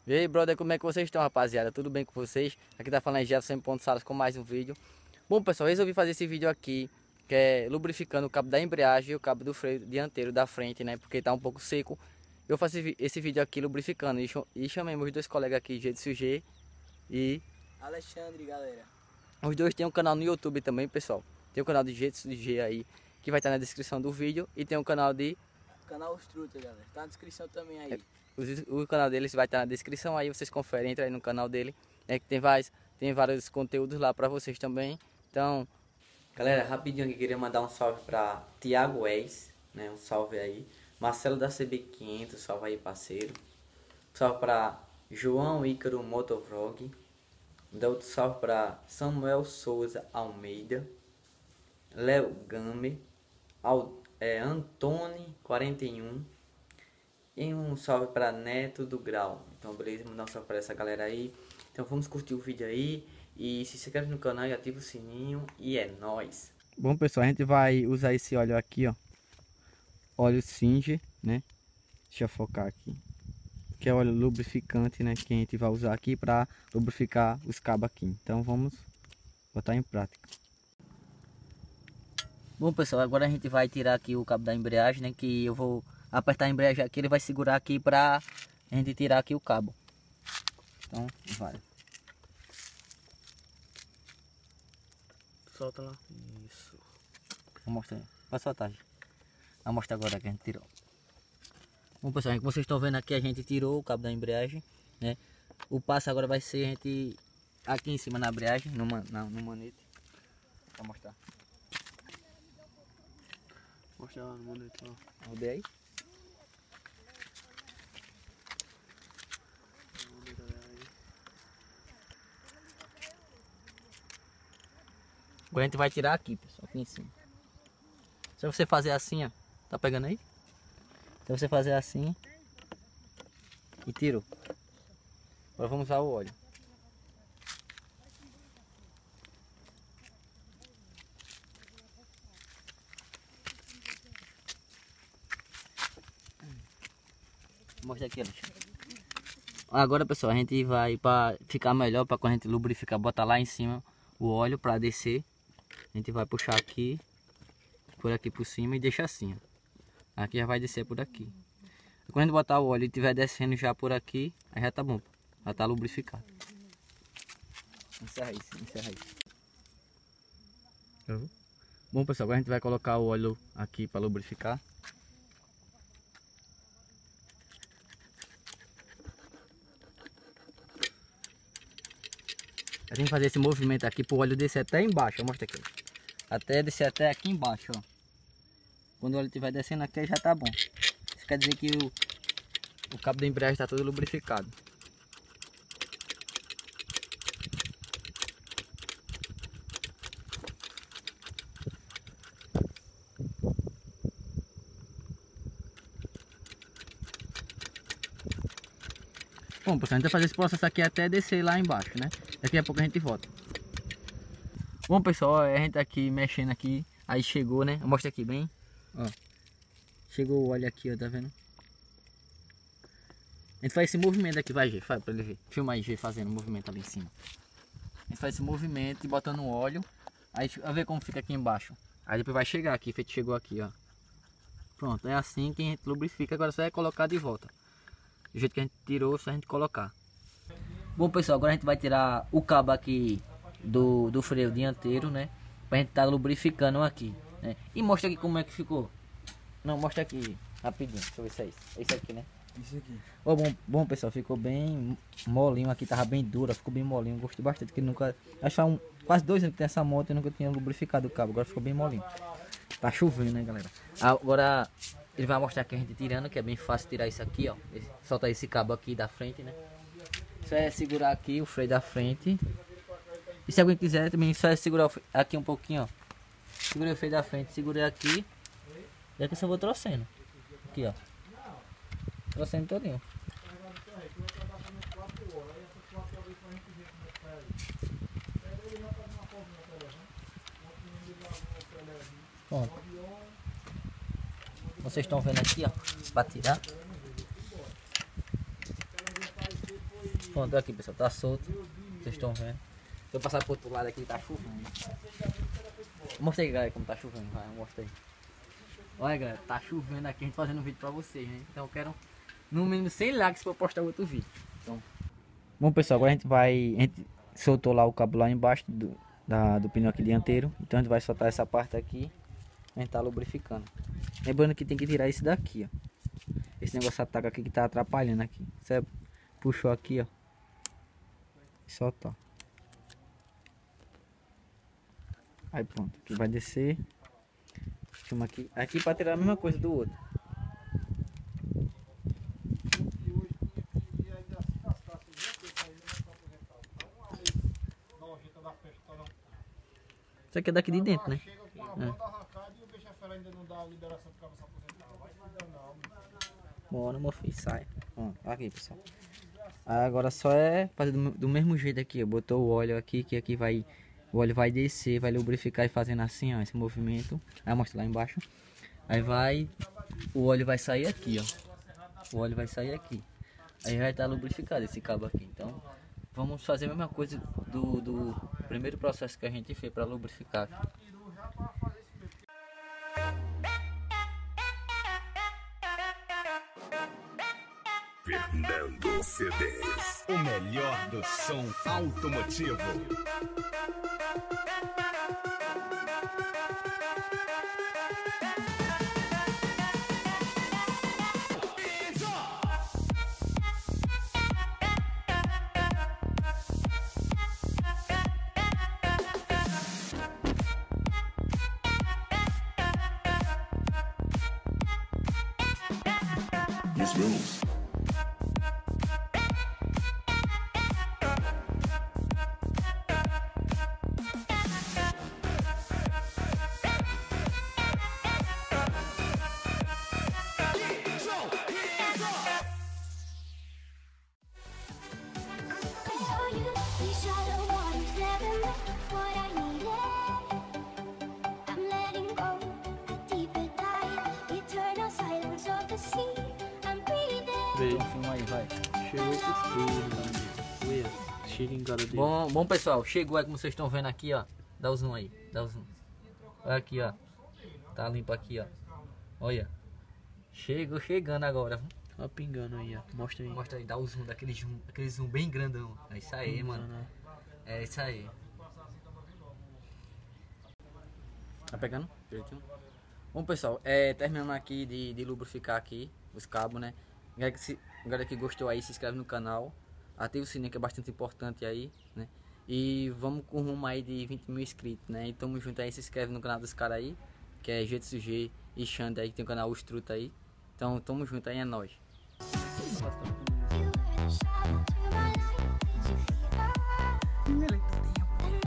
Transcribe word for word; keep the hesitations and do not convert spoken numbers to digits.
E aí, brother, como é que vocês estão, rapaziada? Tudo bem com vocês? Aqui tá falando Jefferson Ponto Salas com mais um vídeo. Bom, pessoal, resolvi fazer esse vídeo aqui, que é lubrificando o cabo da embreagem e o cabo do freio dianteiro da frente, né? Porque tá um pouco seco. Eu faço esse vídeo aqui lubrificando e chamei meus dois colegas aqui, Jetsu G e Alexandre, galera. Os dois têm um canal no YouTube também, pessoal. Tem o canal de Jetsu G aí, que vai estar na descrição do vídeo. E tem um canal de... Canal Strutter, galera. Tá na descrição também aí. É, o, o canal deles vai estar na descrição aí, vocês conferem, entra aí no canal dele. É que tem vários, tem vários conteúdos lá pra vocês também. Então, galera, rapidinho aqui, queria mandar um salve pra Thiago Wes, né? Um salve aí. Marcelo da C B quinhentos, salve aí, parceiro. Salve pra João Ícaro Motovlog. Dá outro salve para Samuel Souza Almeida, Léo Game, é, Antônio quarenta e um e um salve para Neto do Grau. Então beleza, mandar um salve para essa galera aí. Então vamos curtir o vídeo aí e se inscreve no canal e ativa o sininho e é nóis. Bom, pessoal, a gente vai usar esse óleo aqui, ó, óleo Singer, né? Deixa eu focar aqui. Que é óleo lubrificante, né, que a gente vai usar aqui para lubrificar os cabos aqui. Então vamos botar em prática. Bom, pessoal, agora a gente vai tirar aqui o cabo da embreagem, né, que eu vou apertar a embreagem aqui, ele vai segurar aqui para a gente tirar aqui o cabo. Então vai. Solta lá. Isso. Vou mostrar. Pode soltar. Vou mostrar agora que a gente tirou. Bom, pessoal, como vocês estão vendo aqui, a gente tirou o cabo da embreagem, né? O passo agora vai ser a gente aqui em cima na embreagem, no, man, na, no manete. Vou mostrar. Mostra lá no manete lá. Vamos ver aí. Agora a gente vai tirar aqui, pessoal, aqui em cima. Se você fazer assim, ó, tá pegando aí? Se você fazer assim e tirou. Agora vamos usar o óleo. Mostra aqui, Alexandre. Agora, pessoal, a gente vai, para ficar melhor, para quando a gente lubrificar, botar lá em cima o óleo para descer. A gente vai puxar aqui, por aqui por cima e deixa assim, ó. Aqui já vai descer por aqui. Quando a gente botar o óleo e estiver descendo já por aqui, aí já tá bom. Já tá lubrificado. Encerra isso, encerra isso. Uhum. Bom, pessoal, agora a gente vai colocar o óleo aqui para lubrificar. A gente tem que fazer esse movimento aqui para o óleo descer até embaixo. Mostra aqui. Até descer até aqui embaixo, ó. Quando o óleo estiver descendo aqui já tá bom. Isso quer dizer que o, o cabo da embreagem está todo lubrificado. Bom, pessoal, a gente vai fazer esse processo aqui até descer lá embaixo, né? Daqui a pouco a gente volta. Bom, pessoal, a gente tá aqui mexendo aqui. Aí chegou, né? Mostra aqui bem. Ó. Chegou o óleo aqui, ó, tá vendo? A gente faz esse movimento aqui, vai, G, faz pra ele ver. Filma aí, G, fazendo o movimento ali em cima. A gente faz esse movimento e botando o óleo. Aí, a ver como fica aqui embaixo. Aí depois vai chegar aqui, feito chegou aqui, ó. Pronto, é assim que a gente lubrifica. Agora só é colocar de volta. Do jeito que a gente tirou, só a gente colocar. Bom, pessoal, agora a gente vai tirar o cabo aqui do, do freio dianteiro, né? Pra gente tá lubrificando aqui, né? E mostra aqui como é que ficou. Não, mostra aqui rapidinho. Deixa eu ver se é isso. É isso aqui, né? Isso aqui. Oh, bom, bom, pessoal, ficou bem molinho aqui, tava bem dura, ficou bem molinho. Gostei bastante, porque nunca. Acho que faz um, quase dois anos que tem essa moto e nunca tinha lubrificado o cabo. Agora ficou bem molinho. Tá chovendo, né, galera? Agora ele vai mostrar aqui a gente tirando, que é bem fácil tirar isso aqui, ó. Soltar esse cabo aqui da frente, né? Só é segurar aqui o freio da frente. E se alguém quiser também, só é segurar aqui um pouquinho, ó. Segurei o freio da frente, segurei aqui. E aqui só vou torcendo. Aqui, ó. Torcendo todinho. Pronto. Vocês estão vendo aqui, ó, para tirar. pronto, aqui pessoal, tá solto. Vocês estão vendo. Se eu passar pro outro lado aqui, tá chovendo. Mostra aí, galera, como tá chovendo. Vai, mostra aí. Olha, galera, tá chovendo aqui, a gente fazendo um vídeo pra vocês, né? Então eu quero no mínimo cem likes pra postar outro vídeo. Então... Bom, pessoal, agora a gente vai... A gente soltou lá o cabo lá embaixo do, da, do pneu aqui dianteiro. Então a gente vai soltar essa parte aqui. A gente tá lubrificando. Lembrando que tem que tirar esse daqui, ó. Esse negócio ataca aqui que tá atrapalhando aqui. Você puxou aqui, ó. E solta, ó. Aí pronto, aqui vai descer. Filma aqui. Aqui para tirar a mesma coisa do outro. Isso aqui é daqui de dentro, né? É. Bora, meu filho, sai. Ó, aqui, pessoal. Aí agora só é fazer do, do mesmo jeito aqui, ó. Botou o óleo aqui, que aqui vai... O óleo vai descer, vai lubrificar e fazendo assim, ó, esse movimento. Aí mostra lá embaixo. Aí vai... O óleo vai sair aqui, ó. O óleo vai sair aqui. Aí vai estar lubrificado esse cabo aqui. Então, vamos fazer a mesma coisa do, do primeiro processo que a gente fez para lubrificar. Fernando C Ds, o melhor do som automotivo. Yes, rules. Então, filma aí, vai. Chegou o costura, meu amigo. Chega em cada dele. Bom, bom pessoal, chegou aí como vocês estão vendo aqui, ó. Dá o zoom aí, dá o zoom. Olha aqui, ó. Tá limpo aqui, ó. Olha. Chegou chegando agora. Ó pingando aí, ó. Mostra aí. Mostra aí, dá o zoom daquele zoom, aquele zoom bem grandão. É isso aí, Pingando, mano. ó. É isso aí. Tá pegando? Direitinho? Bom pessoal, é, terminando aqui de, de lubrificar aqui os cabos, né? Galera que, se, galera que gostou aí, se inscreve no canal. Ativa o sininho que é bastante importante aí, né? E vamos com rumo aí de vinte mil inscritos, né? E tamo junto aí, se inscreve no canal dos caras aí, que é G T G e Xande aí, que tem o canal Os Truta aí. Então tamo junto aí, é nóis.